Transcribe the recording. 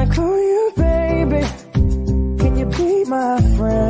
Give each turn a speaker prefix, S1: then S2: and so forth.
S1: I call you baby, can you be my friend?